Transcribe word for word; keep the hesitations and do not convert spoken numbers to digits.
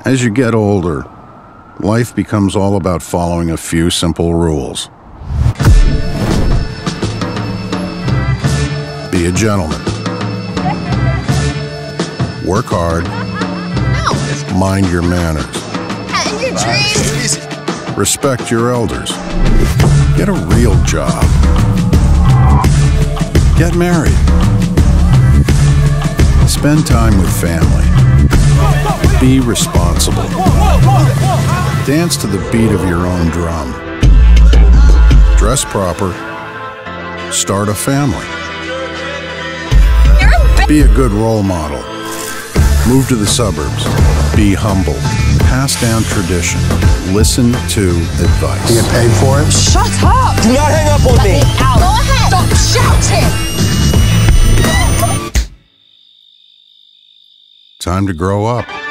As you get older, life becomes all about following a few simple rules. Be a gentleman. Work hard. No. Mind your manners. And your dreams. Respect your elders. Get a real job. Get married. Spend time with family. Be responsible. Dance to the beat of your own drum. Dress proper. Start a family. Be a good role model. Move to the suburbs. Be humble. Pass down tradition. Listen to advice. You get paid for it? Shut up! Do not hang up on Let me! me out. Go ahead! Stop shouting! Time to grow up.